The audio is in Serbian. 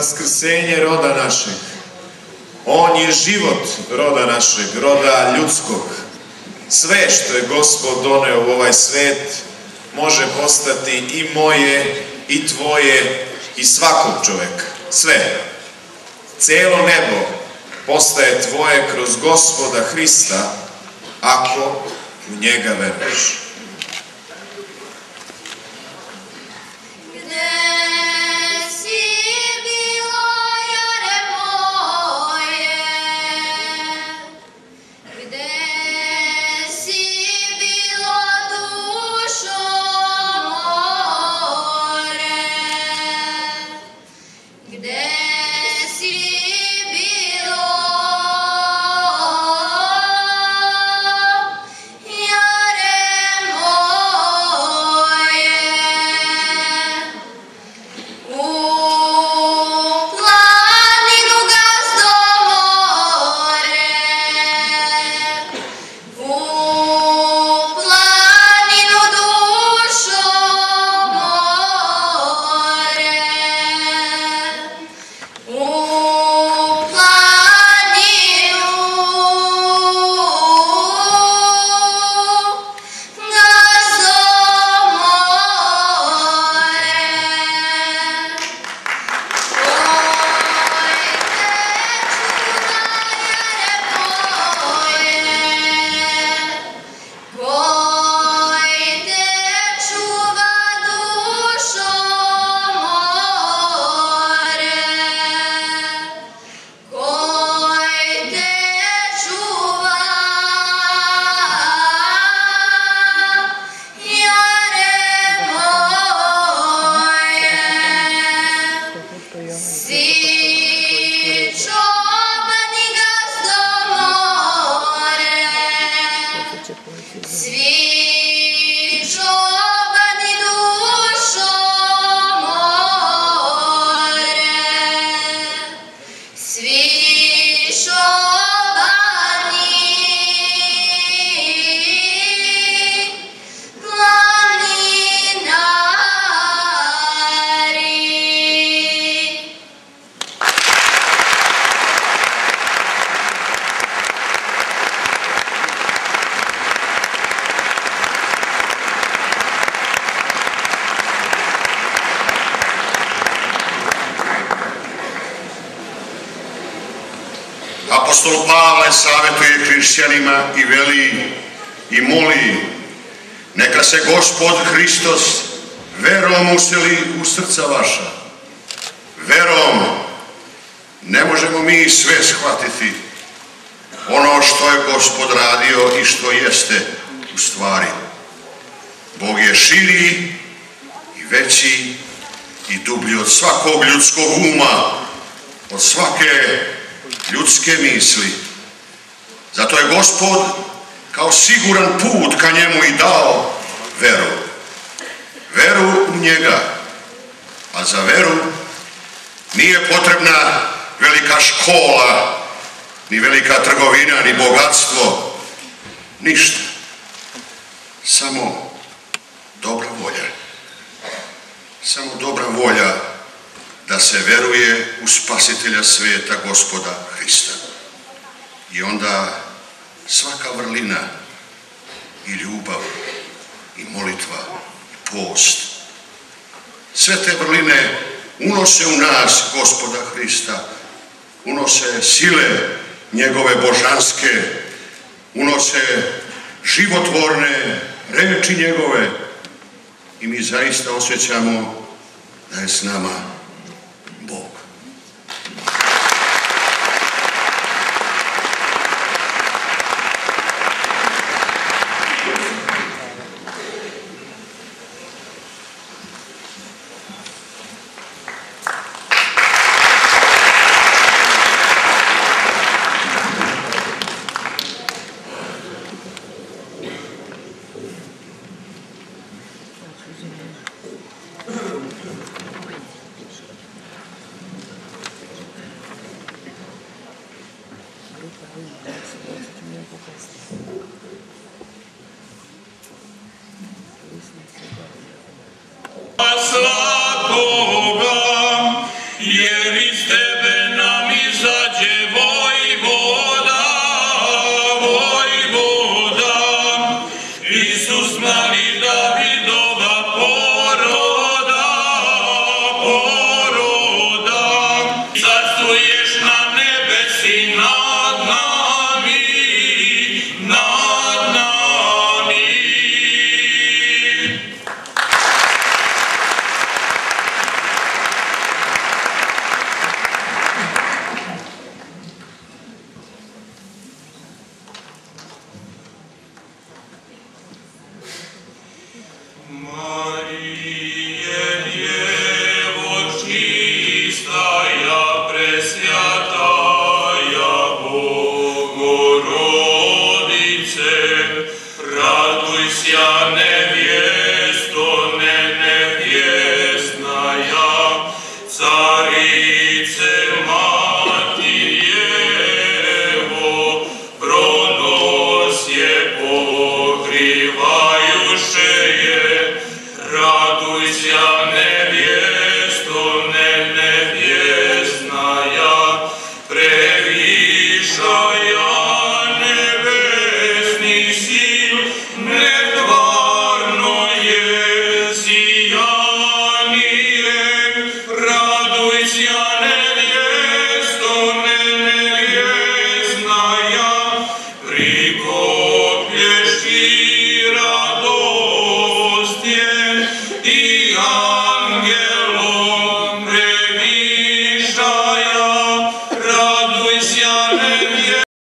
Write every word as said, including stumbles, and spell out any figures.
vaskrsenje roda našeg. On je život roda našeg, roda ljudskog. Sve što je Gospod doneo u ovaj svet može postati i moje, i tvoje, i svakog čoveka. Sve. Celo nebo postaje tvoje kroz Gospoda Hrista, ako u njega veruješ. Apostol Pavle savjetuje hrišćanima i veli i moli: neka se Gospod Hristos verom useli u srca vaša. Verom ne možemo mi sve shvatiti, ono što je Gospod radio i što jeste u stvari. Bog je širi i veći i dublji od svakog ljudskog uma, od svake ljudske misli. Zato je Gospod kao siguran put ka njemu i dao veru. Veru u njega. A za veru nije potrebna velika škola, ni velika trgovina, ni bogatstvo. Ništa. Samo dobra volja. Samo dobra volja da se veruje u Spasitelja svijeta, Gospoda Hrista. I onda svaka vrlina i ljubav i molitva i post, sve te vrline unose u nas Gospoda Hrista, unose sile njegove božanske, unose životvorne reči njegove i mi zaista osjećamo da je s nama Bog. Svakoga, jer iz Mesija